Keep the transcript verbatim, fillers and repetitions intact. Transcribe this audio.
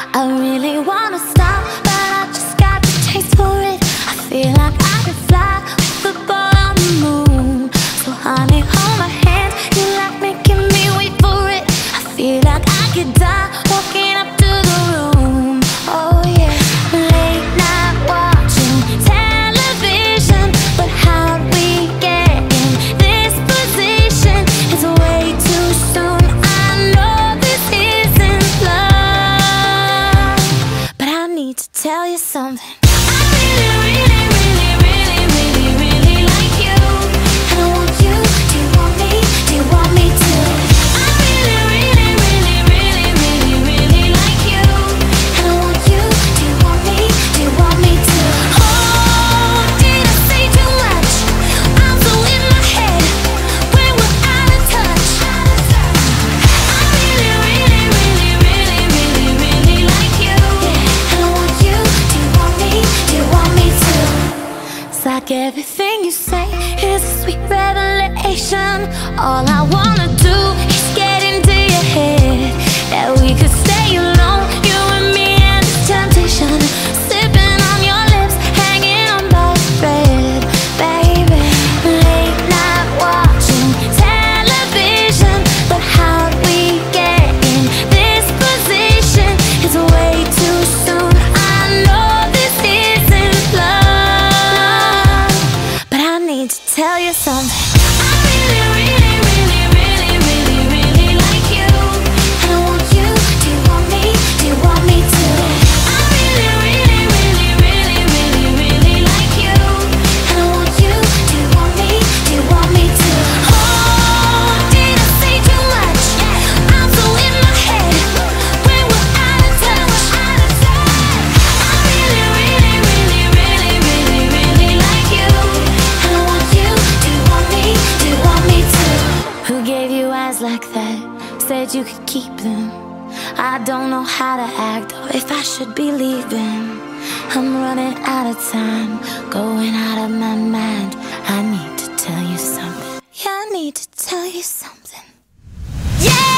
I really wanna stop, but I just got the taste for it. I feel like I could fly with a ball on the moon. So honey, hold my hand, you like making me wait for it. I feel like I could die walking up to the room. Oh yeah, late night watching television, but how'd we get in this position? It's way too soon, I know this isn't love, but I need to tell you something. I really, really, really, really, really, really like you, and I want you. Do you want me? Do you want me to? I really, really, really, really, really, really like you, and I want you. Do you want me? Do you want me to? Oh, did I say too much? I'm so in my head when we're out of touch. I really, really, really, really, really, really like you, yeah, and I want you. Do you want me? Do you want me to? It's like everything you say is a sweet revelation. All I wanna do is get into your head, that we could stay alone, you and me and this temptation, sipping on your lips, hanging on by a thread, baby. Late night watching television, but how'd we get in this position? It's way too soon, I know this isn't love, but I need to tell you something. I really, really, really, really, really, really like you, and I want you. Do you want me? Do you want me to? I really, really, really, really, really, really like you, and I want you. Do you want me? Do you want me to? Oh, did I say too much? I'm so in my head when we're out of touch. I really, really, really, really, really, really like you, and I want you. Do you want me? Do you want me to? Who gave you eyes like that? Said you could keep them. I don't know how to act or if I should be leaving. I'm running out of time, going out of my mind. I need to tell you something. Yeah, I need to tell you something. Yeah!